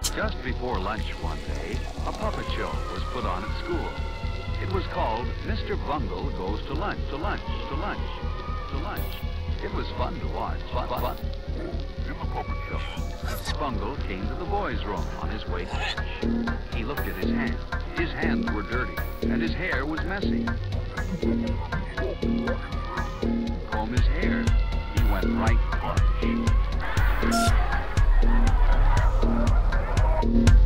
Just before lunch one day, a puppet show was put on at school. It was called Mr. Bungle Goes to Lunch, to lunch, to lunch, to lunch. It was fun to watch, fun. In the puppet show, Bungle came to the boys' room on his way to lunch. He looked at his hands. His hands were dirty, and his hair was messy. Comb his hair. He went right to lunch.